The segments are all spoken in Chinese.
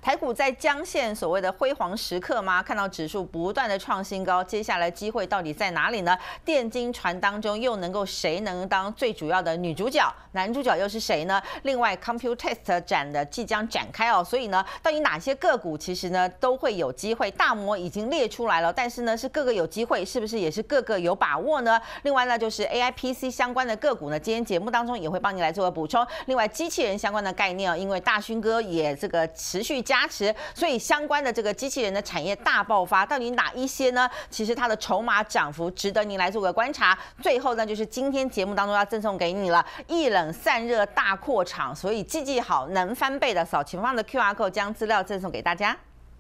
台股在将现所谓的辉煌时刻吗？看到指数不断的创新高，接下来机会到底在哪里呢？电金传当中又能够谁能当最主要的女主角？男主角又是谁呢？另外 Computex 展的即将展开哦，所以呢，到底哪些个股其实呢都会有机会？大摩已经列出来了，但是呢是各个有机会，是不是也是各个有把握呢？另外呢就是 AIPC 相关的个股呢，今天节目当中也会帮你来做个补充。另外机器人相关的概念哦，因为大勋哥也这个持续加持，所以相关的这个机器人的产业大爆发，到底哪一些呢？其实它的筹码涨幅值得您来做个观察。最后呢，就是今天节目当中要赠送给你了，一冷散热大扩场，所以记好能翻倍的，扫前方的 QR code 将资料赠送给大家。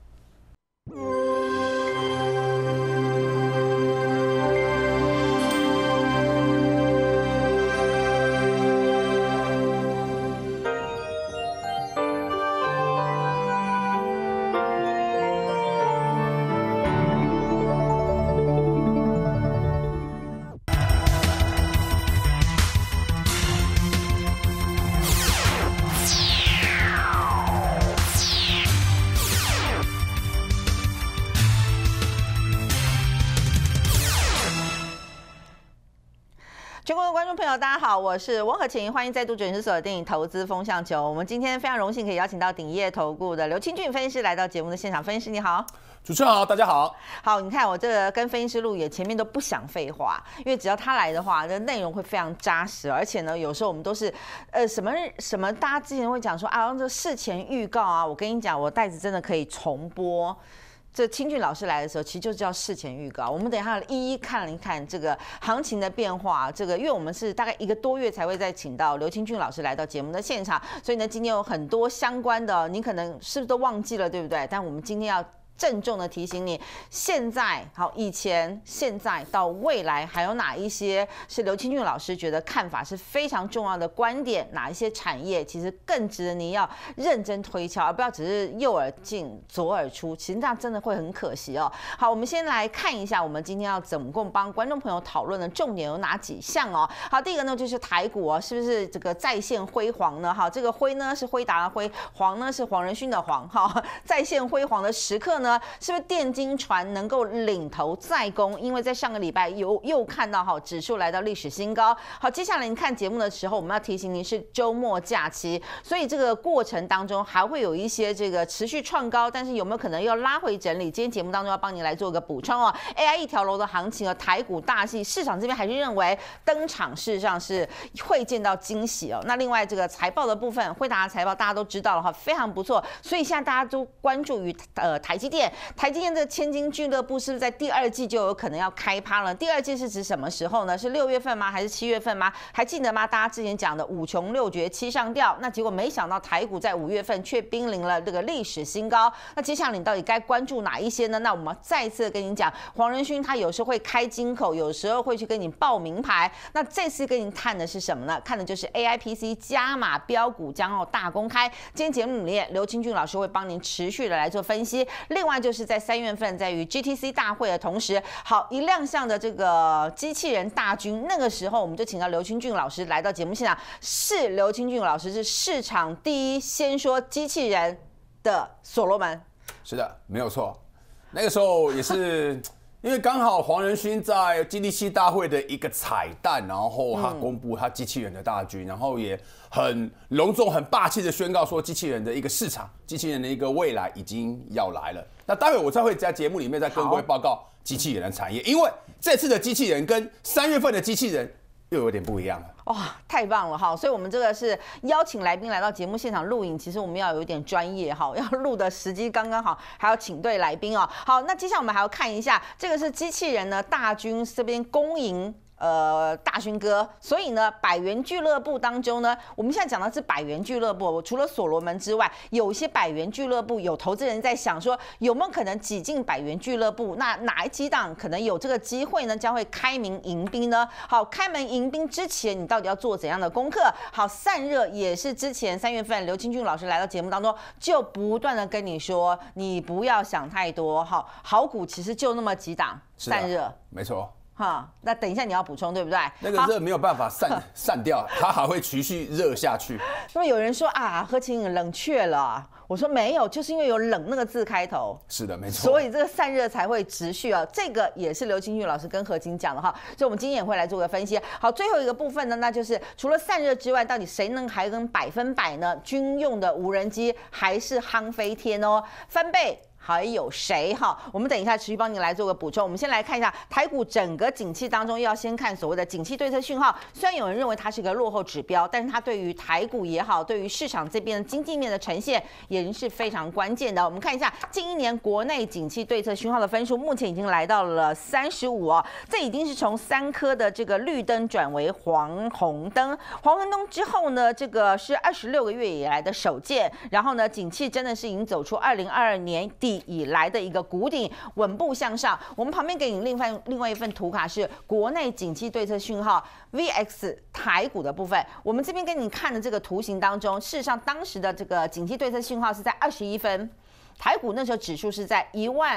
全国的观众朋友，大家好，我是翁和晴，欢迎再度准时锁定投资风向球。我们今天非常荣幸可以邀请到鼎业投顾的刘清俊分析师来到节目的现场。分析师你好。 主持人好，大家好。 好，你看我这个跟分析师录也前面都不想废话，因为只要他来的话，这内容会非常扎实，而且呢，有时候我们都是什么，大家之前会讲说啊，这事前预告啊，我跟你讲，我袋子真的可以重播。这清俊老师来的时候，其实就叫事前预告。我们等一下一一看了一看这个行情的变化。这个，因为我们是大概1个多月才会再请到刘清俊老师来到节目的现场，所以呢，今天有很多相关的，你可能是不是都忘记了，对不对？但我们今天要郑重的提醒你，现在好，以前、现在到未来，还有哪一些是刘清俊老师觉得看法是非常重要的观点？哪一些产业其实更值得你要认真推敲，而不要只是右耳进左耳出，其实这样真的会很可惜哦。好，我们先来看一下，我们今天要总共帮观众朋友讨论的重点有哪几项哦？好，第一个呢就是台股哦，是不是这个再现辉煌呢？好，这个辉呢是辉达的辉，煌呢是黄仁勋的煌，好，再现辉煌的时刻呢？是不是电金传能够领头再攻？因为在上个礼拜又看到哈指数来到历史新高。好，接下来你看节目的时候，我们要提醒您是周末假期，所以这个过程当中还会有一些这个持续创高，但是有没有可能要拉回整理？今天节目当中要帮您来做个补充哦。AI 一条龙的行情哦，台股大戏，市场这边还是认为登场事实上是会见到惊喜哦。那另外这个财报的部分，辉达的财报大家都知道了哈，非常不错，所以现在大家都关注于台积电。台积电这个千金俱乐部是不是在第2季就有可能要开趴了？第2季是指什么时候呢？是6月份吗？还是7月份吗？还记得吗？大家之前讲的5穷6绝7上吊，那结果没想到台股在5月份却濒临了这个历史新高。那接下来你到底该关注哪一些呢？那我们再次跟你讲，黄仁勋他有时候会开金口，有时候会去跟你报名牌。那这次跟你看的是什么呢？看的就是 AIPC 加码标股将要大公开。今天节目里面，刘清俊老师会帮您持续的来做分析。另外就是在3月份，在于 GTC 大会的同时，好一亮相的这个机器人大军，那个时候我们就请到刘清俊老师来到节目现场。是刘清俊老师是市场第一先说机器人的所罗门。 是的，没有错。那个时候也是因为刚好黄仁勋在 GTC 大会的一个彩蛋，然后他公布他机器人的大军，然后也很隆重、很霸气的宣告说，机器人的一个市场、机器人的一个未来已经要来了。那待会我才会在节目里面再跟各位报告机器人的产业，因为这次的机器人跟3月份的机器人又有点不一样了。 哇，太棒了哈！所以我们这个是邀请来宾来到节目现场录影，其实我们要有一点专业哈，要录的时机刚刚好，还要请对来宾哦。好，那接下来我们还要看一下，这个是机器人呢大军这边攻赢。大勋哥，所以呢，百元俱乐部当中呢，我们现在讲的是百元俱乐部，除了所罗门之外，有一些百元俱乐部有投资人在想说，有没有可能挤进百元俱乐部？那哪几档可能有这个机会呢？将会开门迎宾呢？好，开门迎宾之前，你到底要做怎样的功课？好，散热也是之前3月份刘清俊老师来到节目当中，就不断的跟你说，你不要想太多，好股其实就那么几档，散热没错。 哈，那等一下你要补充对不对？ 那个热没有办法散掉，它还会持续热下去。 那么有人说啊，何晴颖冷却了。我说没有，就是因为有冷那个字开头， 是的，没错， 所以这个散热才会持续啊。这个也是刘清俊老师跟何晴讲的哈，所以我们今天也会来做个分析。好，最后一个部分呢，那就是除了散热之外，到底谁还能100%呢？军用的无人机还是夯飞天哦，翻倍。还有谁哈？我们等一下持续帮您来做个补充。我们先来看一下台股整个景气当中，要先看所谓的景气对策讯号。虽然有人认为它是个落后指标，但是它对于台股也好，对于市场这边的经济面的呈现也是非常关键的。我们看一下近一年国内景气对策讯号的分数，目前已经来到了35哦，这已经是从3颗的这个绿灯转为黄红灯。黄红灯之后呢，这个是26个月以来的首见。然后呢，景气真的是已经走出2022年底以来的一个谷底，稳步向上。我们旁边给你另外一份图卡是国内景气对策讯号 VX 台股的部分。我们这边给你看的这个图形当中，事实上当时的这个景气对策讯号是在21分，台股那时候指数是在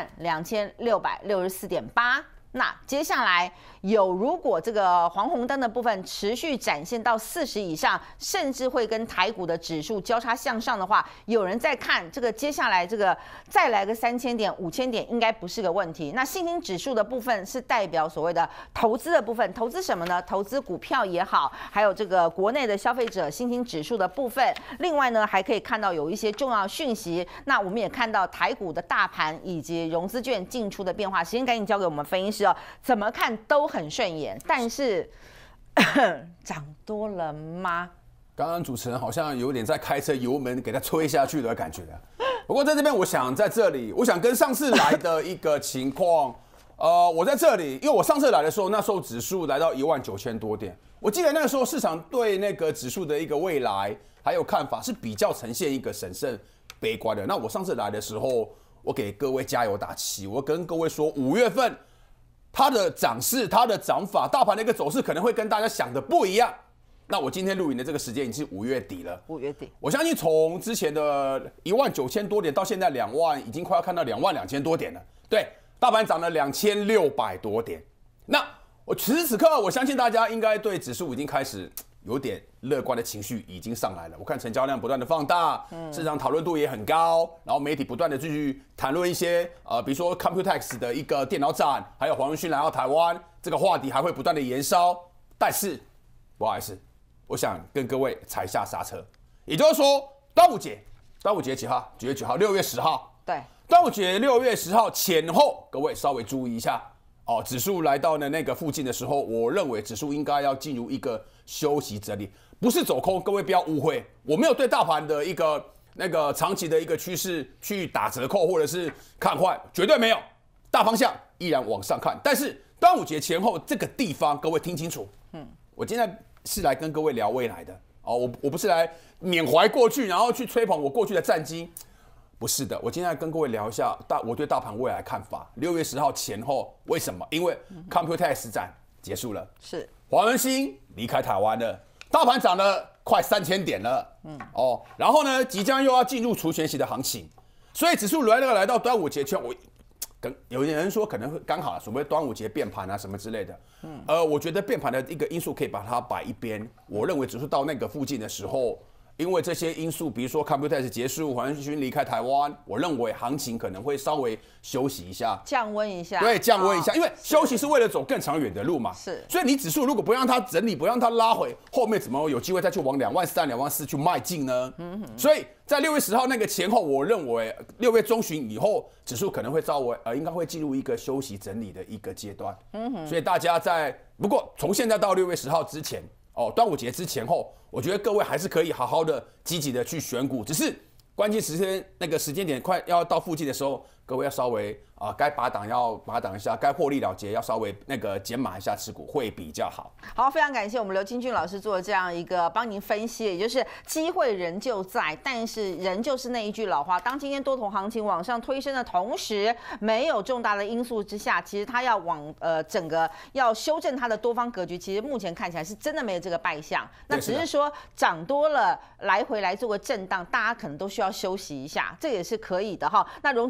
12664.8。那接下来如果这个黄红灯的部分持续展现到40以上，甚至会跟台股的指数交叉向上的话，有人在看这个接下来这个再来个3000点、5000点应该不是个问题。那信心指数的部分是代表所谓的投资的部分，投资什么呢？投资股票也好，还有这个国内的消费者信心指数的部分。另外呢，还可以看到有一些重要讯息。那我们也看到台股的大盘以及融资券进出的变化。时间赶紧交给我们分析师。怎么看都很顺眼，但是涨多了吗？ 刚刚主持人好像有点在开车油门给它吹下去的感觉。不过在这边，我想跟上次来的一个情况，我在这里，因为我上次来的时候，那时候指数来到19000多点，我记得那个时候市场对那个指数的一个未来还有看法是比较呈现一个审慎悲观的。那我上次来的时候，我给各位加油打气，我跟各位说5月份。它的涨势、它的涨法、大盘的一个走势可能会跟大家想的不一样。那我今天录影的这个时间已经是5月底了。 5月底， 我相信从之前的19000多点到现在2万，已经快要看到22000多点了。对，大盘涨了2600多点。那此时此刻，我相信大家应该对指数已经开始有点乐观的情绪已经上来了。我看成交量不断的放大，市场讨论度也很高，然后媒体不断的继续谈论一些比如说 Computex 的一个电脑展，还有黄仁勋来到台湾，这个话题还会不断的延烧。但是不好意思，我想跟各位踩下刹车，也就是说端午节几号？9月9号，6月10号。 对， 端午节6月10号前后，各位稍微注意一下。指数来到那个附近的时候，我认为指数应该要进入一个休息整理，不是走空。各位不要误会，我没有对大盘的一个长期的一个趋势去打折扣或者是看坏，绝对没有。大方向依然往上看，但是端午节前后这个地方，各位听清楚。我今天是来跟各位聊未来的我不是来缅怀过去，然后去吹捧我过去的战绩。不是的，我今天来跟各位聊一下我对大盘未来的看法。6月10号前后，为什么？因为 Computex 展结束了，是黄仁勋离开台湾了，大盘涨了快3000点了，然后呢，即将又要进入除权息的行情，所以指数来到端午节前，有人说可能会刚好所谓端午节变盘啊什么之类的，我觉得变盘的一个因素可以把它摆一边。我认为指数到那个附近的时候。因为这些因素，比如说 Computex 结束，黄仁勋离开台湾，我认为行情可能会稍微休息一下， 降温一下。 对，降温一下，因为休息是为了走更长远的路嘛。 是， 所以你指数如果不让它整理，不让它拉回，后面怎么有机会再去往23000、24000去迈进呢？所以在6月10号那个前后，我认为6月中旬以后，指数可能会稍微应该会进入一个休息整理的一个阶段。所以大家不过从现在到6月10号之前。端午节之前后，我觉得各位还是可以好好的、积极的去选股，只是关键时间点快要到附近的时候，各位要稍微该拔档一下，该获利了结要稍微减码一下持股会比较好。 好，非常感谢我们刘清俊老师做的这样一个帮您分析，也就是机会仍旧在，但是仍旧是那一句老话，当今天多头行情往上推升的同时，没有重大的因素之下，其实它要往整个要修正它的多方格局，其实目前看起来是真的没有这个败象，那只是说涨多了来回来做个震荡，大家可能都需要休息一下，这也是可以的哈。那融资券的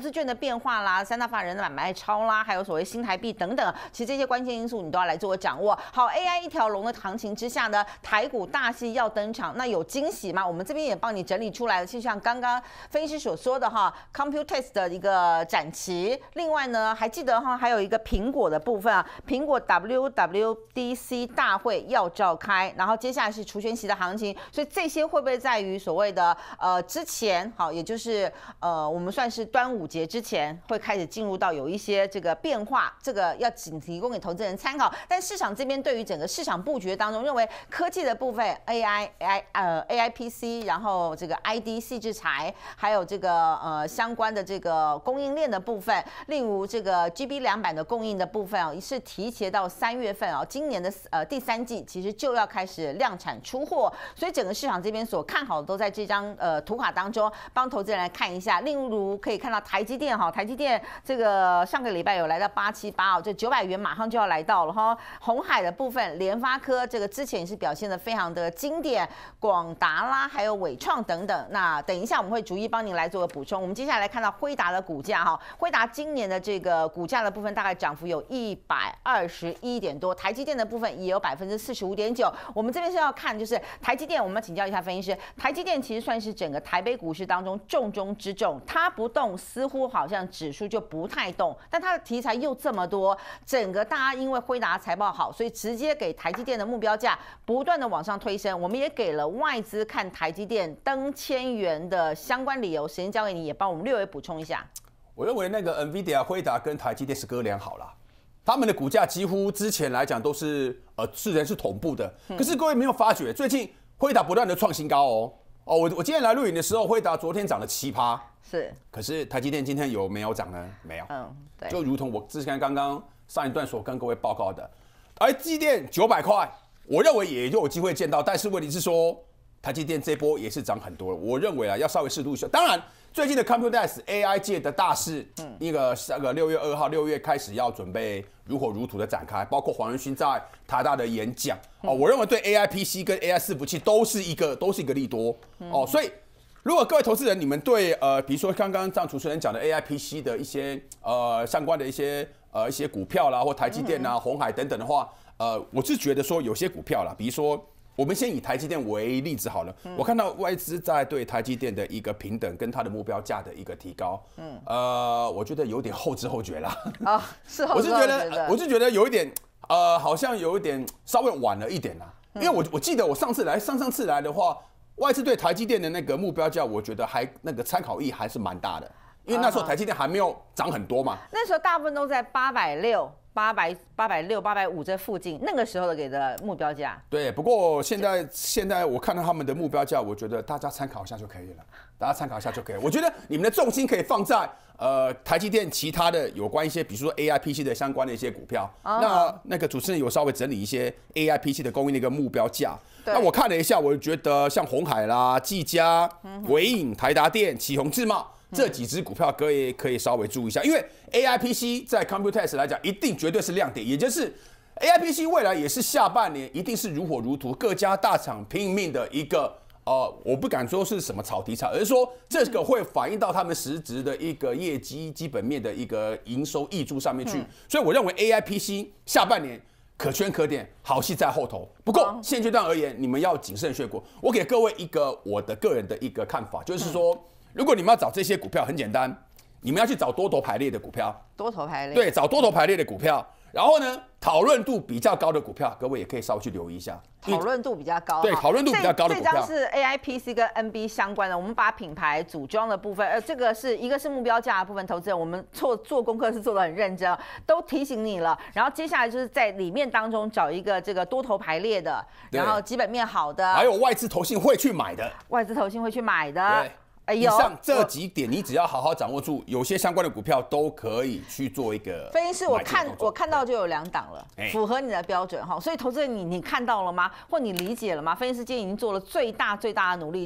变化啦，三大法人的买卖超啦，还有所谓新台币等等，其实这些关键因素你都要来做个掌握。好 ，AI 一条龙的行情之下呢，台股大戏要登场，那有惊喜吗？我们这边也帮你整理出来了，就像刚刚分析师所说的哈 ，Computex 的一个展期。另外呢，还记得哈，还有一个苹果的部分啊，苹果 WWDC 大会要召开，然后接下来是除权息的行情，所以这些会不会在于所谓的之前好，也就是我们算是端午节之前会开始进入到有一些这个变化，这个要仅提供给投资人参考。但市场这边对于整个市场布局当中，认为科技的部分 AIPC， 然后这个 ID 细制材，还有这个相关的这个供应链的部分，例如这个 GB 2版的供应的部分哦，是提前到3月份哦，今年的第3季其实就要开始量产出货，所以整个市场这边所看好的都在这张图卡当中，帮投资人来看一下。例如可以看到台积电哈，台积电这个上个礼拜有来到878哦，这900元马上就要来到了哈。鸿海的部分，联发科这个之前也是表现得非常的经典，广达啦，还有伟创等等。那等一下我们会逐一帮您来做个补充。我们接下来看到辉达的股价哈，辉达今年的这个股价的部分大概涨幅有121点多，台积电的部分也有45.9%。我们这边是要看就是台积电，我们请教一下分析师，台积电其实算是整个台北股市当中重中之重，它不动似乎好像指数就不太动，但它的题材又这么多，整个大家因为辉达财报好，所以直接给台积电的目标价不断的往上推升。我们也给了外资看台积电登1000元的相关理由，时间交给你，也帮我们略微补充一下。 我认为那个 NVIDIA 辉达跟台积电是哥俩好啦，他们的股价几乎之前来讲都是是同步的。可是各位没有发觉，最近辉达不断的创新高哦。我今天来录影的时候，辉达昨天涨了7%， 是。可是台积电今天有没有涨呢？没有。对。就如同我之前刚刚上一段所跟各位报告的，台积电900块，我认为也有机会见到，但是问题是说，台积电这波也是涨很多了。我认为啊，要稍微适度一些。当然，最近的 Computex AI 界的大事，那个6月2号6月开始要准备如火如荼的展开，包括黄仁勋在台大的演讲我认为对 AIPC 跟 AI 伺服器都是一个利多所以如果各位投资人你们对比如说刚刚像主持人讲的 AIPC 的一些相关的一些股票啦，或台积电啊、鸿海等等的话，我是觉得说有些股票啦，比如说。我们先以台积电为例子好了，我看到外资在对台积电的一个平等跟它的目标价的一个提高，我觉得有点后知后觉啦。 是后知后觉的。 我是觉得有一点，好像有一点稍微晚了一点啦。因为我记得我上次来的话，外资对台积电的那个目标价，我觉得还那个参考意义还是蛮大的，因为那时候台积电还没有涨很多嘛。 那时候大部分都在860。860、850这附近，那个时候的给的目标价。 对，不过现在我看到他们的目标价，我觉得大家参考一下就可以了。我觉得你们的重心可以放在台积电其他的有关一些，比如说 AIPC 的相关的一些股票。那个主持人有稍微整理一些 AIPC 的供应的一个目标价。那我看了一下，我觉得像鸿海啦、技嘉、伟影、台达电、启宏智茂。这几只股票各位可以稍微注意一下，因为 AIPC 在 Computex 来讲，一定绝对是亮点，也就是 AIPC 未来也是下半年一定是如火如荼，各家大厂拼命的一个我不敢说是什么炒题材，而是说这个会反映到他们实质的一个业绩基本面的一个营收挹注上面去，所以我认为 AIPC 下半年可圈可点，好戏在后头。不过现阶段而言，你们要谨慎选股。我给各位一个我的个人的一个看法，就是说。如果你们要找这些股票，很简单，你们要去找多头排列的股票。 多头排列。 对，找多头排列的股票。然后呢，讨论度比较高的股票，各位也可以稍微去留意一下。 讨论度比较高。 对，讨论度比较高的股票。 这张是 AIPC 跟 NB 相关的，我们把品牌组装的部分，这个是一个是目标价的部分，投资人我们做功课是做得很认真，都提醒你了。然后接下来就是在里面当中找一个这个多头排列的，然后基本面好的， 还有外资投信会去买的。 对。 以上这几点，你只要好好掌握住，有些相关的股票都可以去做一个。 分析师，我看到就有2档了，符合你的标准哈。所以投资人你看到了吗？或你理解了吗？分析师今天已经做了最大的努力，要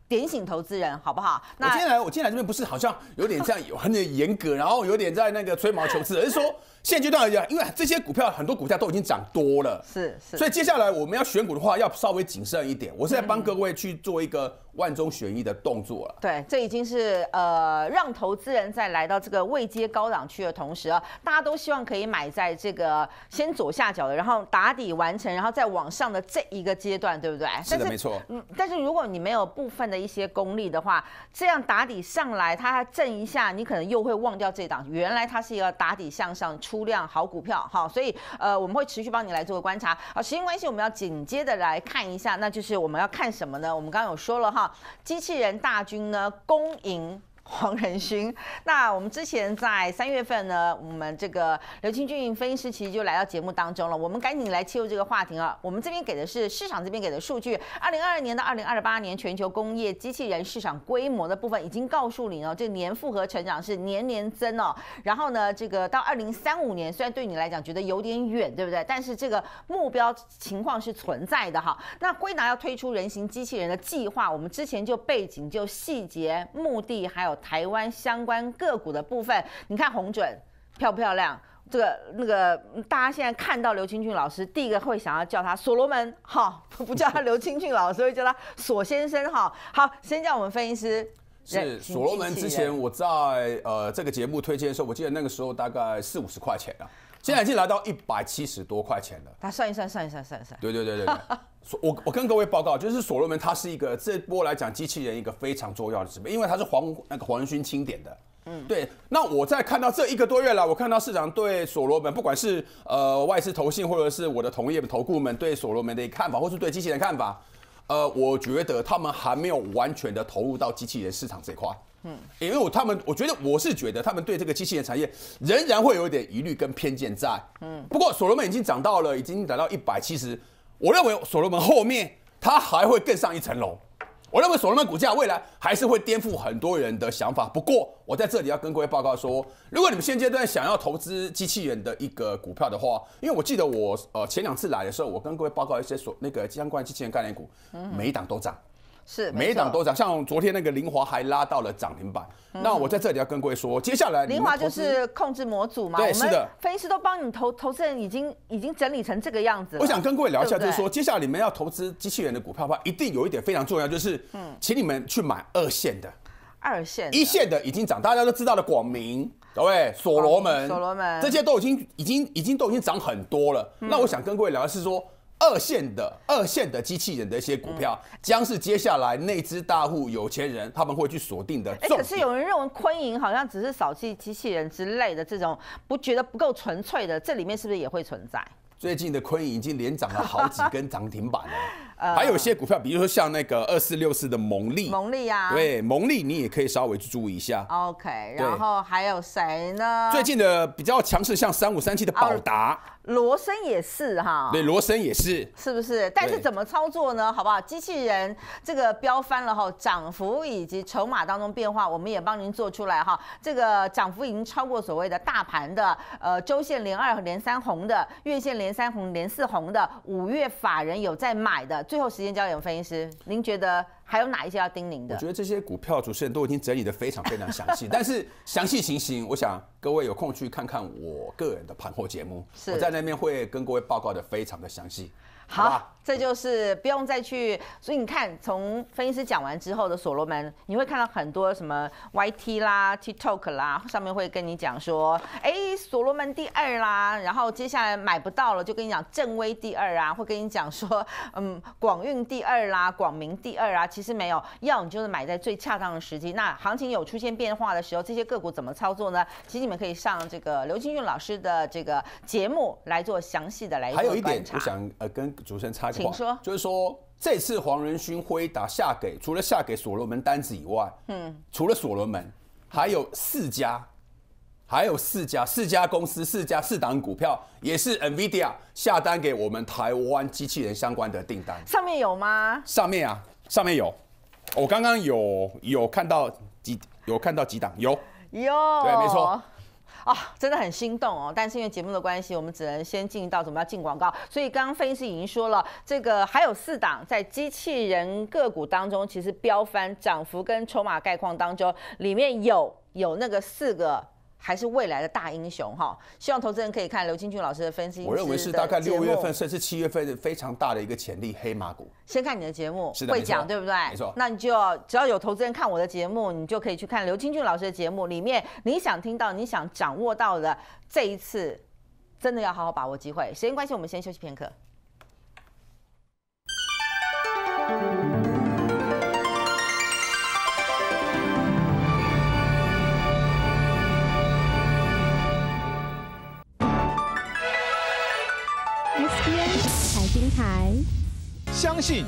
点醒投资人，好不好？ 我今天来这边不是好像有点这样很严格，然后有点在那个吹毛求疵，而是说现阶段而言，因为这些股票很多股价都已经涨多了， 是， 所以接下来我们要选股的话，要稍微谨慎一点。我是在帮各位去做一个万中选一的动作了。 对，这已经是让投资人在来到这个位阶高档区的同时啊，大家都希望可以买在这个先左下角的，然后打底完成，然后再往上的这一个阶段，对不对？ 是的，没错。 但是如果你没有部分的一些功力的话，这样打底上来，它震一下，你可能又会忘掉这档，原来它是一个打底向上出量好股票，好，所以我们会持续帮你来做个观察。好，时间关系，我们要紧接着来看一下，那就是我们要看什么呢？我们刚刚有说了哈，机器人大军呢攻赢黄仁勋。那我们之前在3月份呢，我们这个刘清俊分析师其实就来到节目当中了，我们赶紧来切入这个话题啊。我们这边给的是市场这边给的数据，2022年到2028年全球工业机器人市场规模的部分已经告诉你哦，这年复合成长是年年增哦。然后呢，这个到2035年，虽然对你来讲觉得有点远，对不对？但是这个目标情况是存在的哈。那辉达要推出人形机器人的计划，我们之前就背景、就细节、目的还有台湾相关个股的部分，你看红准漂不漂亮？这个那个，大家现在看到刘清俊老师，第一个会想要叫他所罗门，哈，不叫他刘清俊老师，会叫他索先生，哈。好，先叫我们分析师。 是所罗门之前我在这个节目推荐的时候，我记得那个时候大概40-50块钱了，现在已经来到170多块钱了。 他算一算。 对。我跟各位报告，就是所罗门它是一个这波来讲机器人一个非常重要的指标，因为它是黄仁勋钦点的。对。那我在看到这1个多月来，我看到市场对所罗门，不管是外资投信或者是我的同业投顾们对所罗门的看法，或是对机器人看法，我觉得他们还没有完全的投入到机器人市场这块。因为我是觉得他们对这个机器人产业仍然会有一点疑虑跟偏见在。不过所罗门已经涨到170，我认为所罗门后面它还会更上一层楼。我认为所罗门股价未来还是会颠覆很多人的想法。不过我在这里要跟各位报告说，如果你们现阶段想要投资机器人的一个股票的话，因为我记得我前2次来的时候，我跟各位报告一些那个相关机器人概念股，每一档都涨。 是每一档都涨，像昨天那个凌华还拉到了涨停板。那我在这里要跟各位说，接下来凌华就是控制模组嘛， 对，是的， 分析师都帮你投资人已经整理成这个样子了。 我想跟各位聊一下，就是说，接下来你们要投资机器人的股票的话，一定有一点非常重要，就是请你们去买2线的。 2线 ，1线的已经涨，大家都知道的广明，对不对？所罗门这些都已经涨很多了。那我想跟各位聊的是说，二线的机器人的一些股票，将是接下来内资大户、有钱人他们会去锁定的重点。 可是有人认为昆银好像只是扫地机器人之类的这种，觉得不够纯粹的，这里面是不是也会存在？ 最近的昆银已经连涨了好几根涨停板了。还有一些股票，比如说像那个2464的蒙利啊， 对，蒙利你也可以稍微去注意一下。 OK， 然后还有谁呢？ 最近的比较强势，像3537的宝达。 罗森也是哈， 对，罗森也是， 是不是？但是怎么操作呢？好不好？机器人这个飙翻了哈，涨幅以及筹码当中变化，我们也帮您做出来哈。这个涨幅已经超过所谓的大盘的周线连2连3红的，月线连3红连4红的，5月法人有在买的。最后时间交给分析师，您觉得还有哪一些要叮咛的？ 我觉得这些股票主持人都已经整理得非常详细，但是详细情形，我想各位有空去看看我个人的盘后节目，我在那边会跟各位报告的非常的详细。 好，这就是不用再去，所以你看，从分析师讲完之后的所罗门，你会看到很多什么 YT 啦、TikTok 啦，上面会跟你讲说，所罗门第2啦，然后接下来买不到了，就跟你讲正威第2啊，会跟你讲说，广运第2啦，广明第2啊，其实没有，要你就是买在最恰当的时机。那行情有出现变化的时候，这些个股怎么操作呢？其实你们可以上这个刘清俊老师的这个节目来做详细的来做观察。 还有一点，我想跟主持人插个话，就是说这次黄仁勋辉达除了下给所罗门单子以外，除了所罗门，还有4家公司4档股票也是 NVIDIA 下单给我们台湾机器人相关的订单。 上面有吗？ 上面有，我刚刚有看到几档，有，对，没错。 真的很心动哦。但是因为节目的关系，我们只能先进到怎么要进广告。所以刚刚分析师已经说了，这个还有4档在机器人个股当中，其实飙翻涨幅跟筹码概况当中，里面有那个4个。还是未来的大英雄哈，希望投资人可以看刘清俊老师的分析。 我认为是大概6月份甚至7月份的非常大的一个潜力黑马股。 先看你的节目， 是的， 会讲对不对？ 没错。 那你就只要有投资人看我的节目，你就可以去看刘清俊老师的节目，里面你想听到、你想掌握到的，这一次真的要好好把握机会。时间关系，我们先休息片刻。 财经台， 相信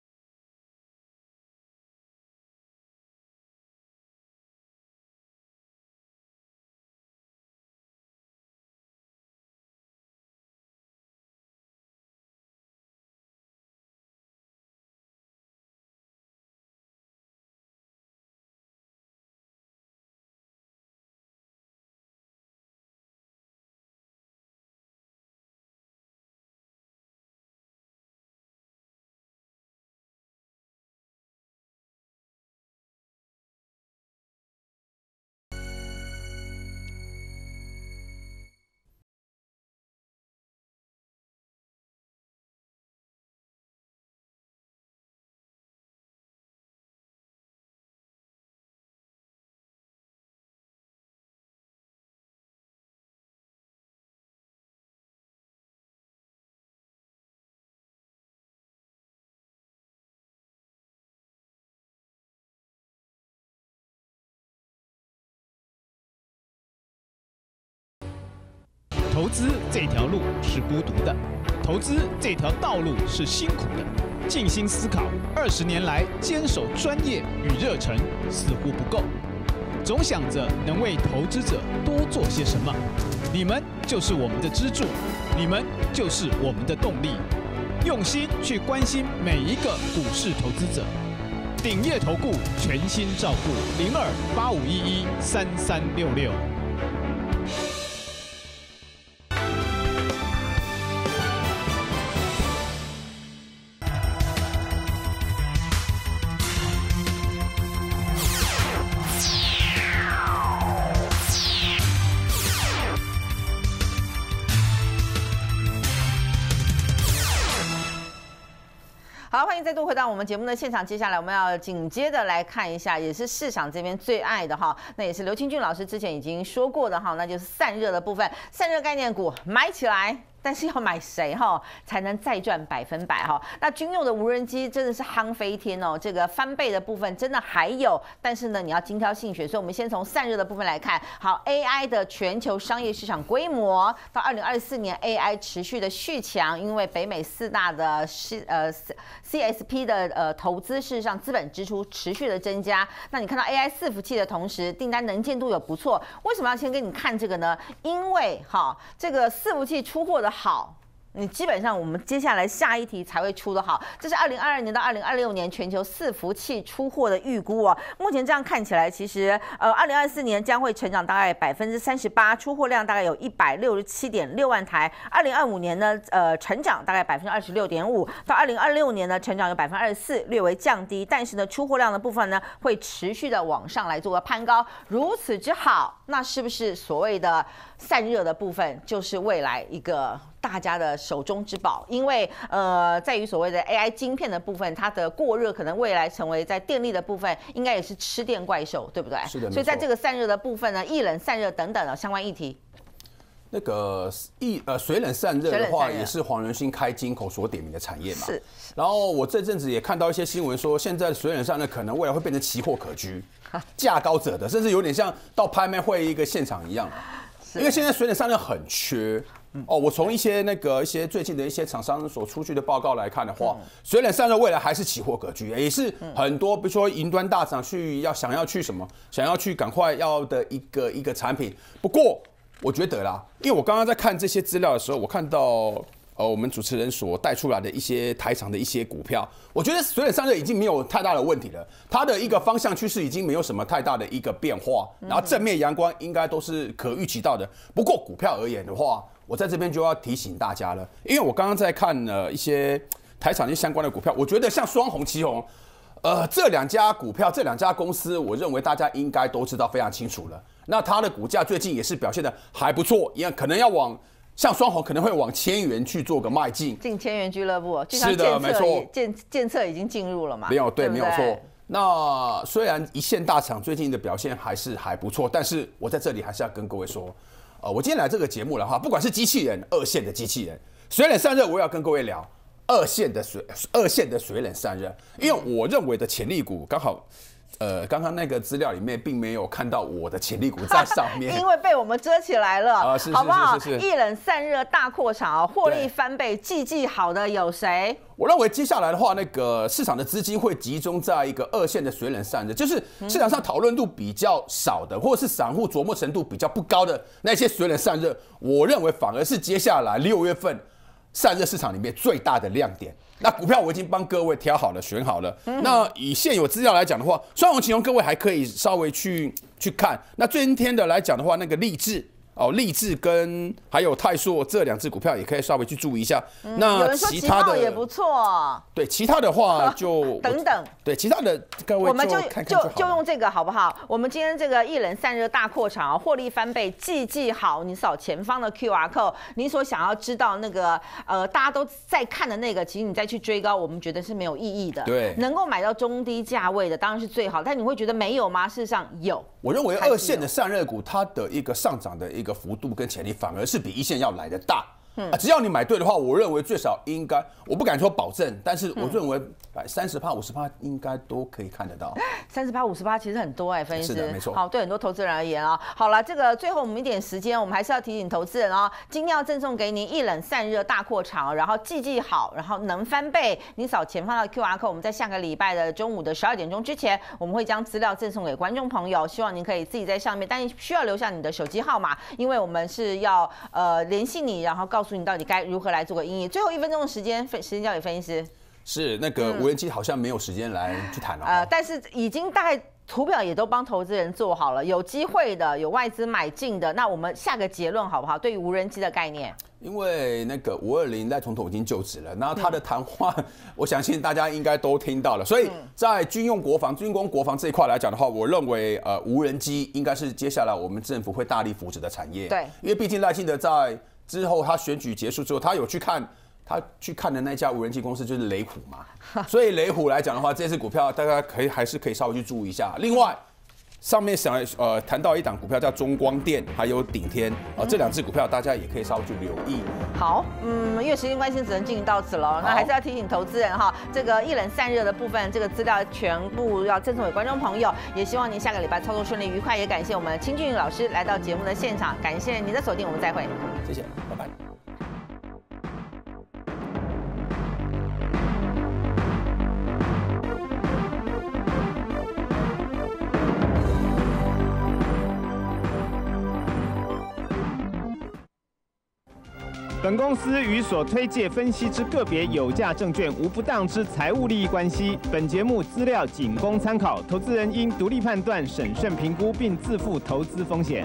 投资这条路是孤独的，投资这条道路是辛苦的。静心思考，20年来坚守专业与热忱似乎不够，总想着能为投资者多做些什么。你们就是我们的支柱，你们就是我们的动力。用心去关心每一个股市投资者。鼎业投顾全心照顾，02-8511-3366。 好，欢迎再度回到我们节目的现场。接下来我们要紧接着来看一下，也是市场这边最爱的哈，那也是刘清俊老师之前已经说过的哈，那就是散热的部分，散热概念股买起来。但是要买谁哈才能再赚100%哈？那军用的无人机真的是夯飞天哦，这个翻倍的部分真的还有，但是呢你要精挑细选，所以我们先从散热的部分来看。好 ，AI 的全球商业市场规模到2024年 AI 持续的续强，因为北美4大的CSP 的投资，事实上资本支出持续的增加。那你看到 AI 伺服器的同时，订单能见度有不错，为什么要先给你看这个呢？因为这个伺服器出货的好，你基本上我们接下来下一题才会出的好。这是2022年到2026年全球伺服器出货的预估哦。目前这样看起来，其实2024年将会成长大概38%，出货量大概有167.6万台。2025年呢，成长大概26.5%，到2026年呢，成长有24%，略微降低。但是呢，出货量的部分呢，会持续的往上来做个攀高。如此之好，那是不是所谓的散热的部分就是未来一个大家的手中之宝？因为在于所谓的 AI 晶片的部分，它的过热可能未来成为在电力的部分，应该也是吃电怪兽，对不对？ 是的。 所以在这个散热的部分呢，液冷散热等等的相关议题。 那个水冷散热的话，也是黄仁勋开金口所点名的产业嘛。是。然后我这阵子也看到一些新闻说，现在水冷散热可能未来会变成奇货可居，价高者得，甚至有点像到拍卖会一个现场一样。因为现在水冷散热很缺。我从一些最近的一些厂商所出具的报告来看的话，水冷散热未来还是奇货可居，也是很多比如说云端大厂想要去赶快要的一个产品。不过我觉得啦，因为我刚刚在看这些资料的时候，我看到我们主持人所带出来的一些台厂的一些股票，我觉得水冷散热已经没有太大的问题了，它的一个方向趋势已经没有什么太大的一个变化，然后正面阳光应该都是可预期到的。不过股票而言的话，我在这边就要提醒大家了，因为我刚刚在看一些台厂相关的股票，我觉得像双红、奇宏，这两家股票、这两家公司，我认为大家应该都知道非常清楚了。那它的股价最近也是表现的还不错，也可能要像双红可能会往1000元去做个迈进， 进1000元俱乐部， 是的，没错， 建策已经进入了嘛？ 没有对， 对不对没有错。那虽然一线大厂最近的表现还不错，但是我在这里还是要跟各位说，我今天来这个节目的话，不管是机器人、2线的机器人、水冷散热，我也要跟各位聊2线的水冷散热，因为我认为的潜力股刚好。刚刚那个资料里面并没有看到我的潜力股在上面， 因为被我们遮起来了，好不好？ 是一冷散热大扩厂，获利翻倍，季好的有谁？ 我认为接下来的话，那个市场的资金会集中在一个2线的水冷散热，就是市场上讨论度比较少的，或者是散户琢磨程度比较不高的那些水冷散热，我认为反而是接下来6月份散热市场里面最大的亮点。那股票我已经帮各位挑好了、选好了。那以现有资料来讲的话，双红、奇宏各位还可以稍微去看。那今天的来讲的话，那个励志跟还有泰硕这2只股票也可以稍微去注意一下。 那有人说其他的也不错， 对，其他的话就等等， 对，其他的各位我们就用这个好不好？我们今天这个一冷散热大扩厂，获利翻倍，季好，你扫前方的 QR code， 你所想要知道那个大家都在看的那个，其实你再去追高，我们觉得是没有意义的。 对， 能够买到中低价位的当然是最好，但你会觉得没有吗？事实上有。 我认为2线的散热股，它的一个上涨的一个幅度跟潜力，反而是比1线要来的大。只要你买对的话，我认为最少应该，我不敢说保证，但是我认为30%、50%应该都可以看得到。 30%、50%其实很多分析师， 是的，没错。 好，对很多投资人而言啊，好了，这个最后我们一点时间，我们还是要提醒投资人哦，今天要赠送给您一冷散热大扩厂，然后季好，然后能翻倍。你扫前方的 QR code， 我们在下个礼拜的中午的12点钟之前，我们会将资料赠送给观众朋友，希望您可以自己在上面，但需要留下你的手机号码，因为我们是要联系你，然后告诉你到底该如何来做个因应。最后1分钟的时间交给分析师。 是那个无人机好像没有时间来去谈了， 但是已经大概图表也都帮投资人做好了，有机会的，有外资买进的，那我们下个结论好不好？对于无人机的概念， 因为那个520赖总统已经就职了，那他的谈话，我相信大家应该都听到了，所以在军工国防这一块来讲的话，我认为无人机应该是接下来我们政府会大力扶持的产业， 对， 因为毕竟赖清德在之后他选举结束之后，他去看的那家无人机公司就是雷虎嘛，所以雷虎来讲的话，这支股票大家还是可以稍微去注意一下。另外，上面谈到一档股票叫中光电，还有鼎天这2只股票大家也可以稍微去留意。 好，因为时间关系只能进行到此了，那还是要提醒投资人哈，这个一冷散热的部分，这个资料全部要赠送给观众朋友，也希望您下个礼拜操作顺利愉快，也感谢我们清俊老师来到节目的现场，感谢您的锁定，我们再会， 谢谢，拜拜。 本公司与所推介分析之个别有价证券无不当之财务利益关系。本节目资料仅供参考，投资人应独立判断、审慎评估，并自负投资风险。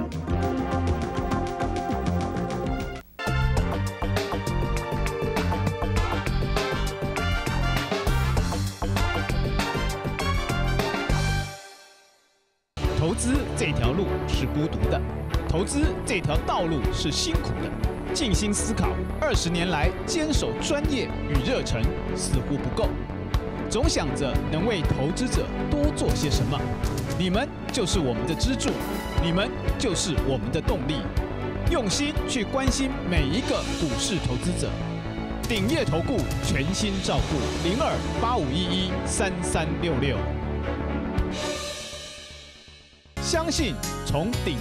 投资这条路是孤独的，投资这条道路是辛苦的。静心思考，20年来坚守专业与热忱似乎不够，总想着能为投资者多做些什么。你们就是我们的支柱，你们就是我们的动力。用心去关心每一个股市投资者。鼎业投顾全心照顾，02-8511-3366。相信从鼎。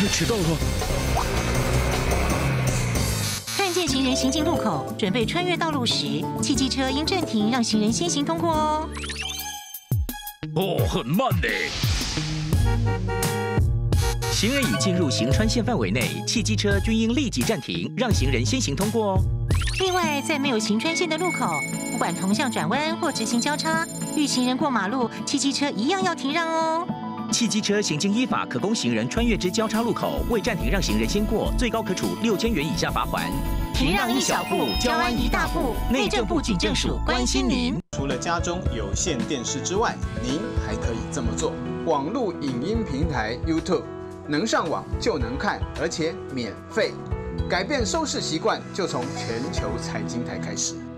迟到了。 看见行人行进路口，准备穿越道路时，汽机车应暂停，让行人先行通过哦。 哦，很慢呢。行人已进入行穿线范围内，汽机车均应立即暂停，让行人先行通过哦。 另外，在没有行穿线的路口，不管同向转弯或直行交叉，遇行人过马路，汽机车一样要停让哦。 汽机车行经依法可供行人穿越之交叉路口，未暂停让行人先过，最高可处6000元以下罚款。 停让一小步，交安一大步。内政部警政署关心您。 除了家中有线电视之外，您还可以这么做：网络影音平台 YouTube， 能上网就能看，而且免费。改变收视习惯，就从全球财经台开始。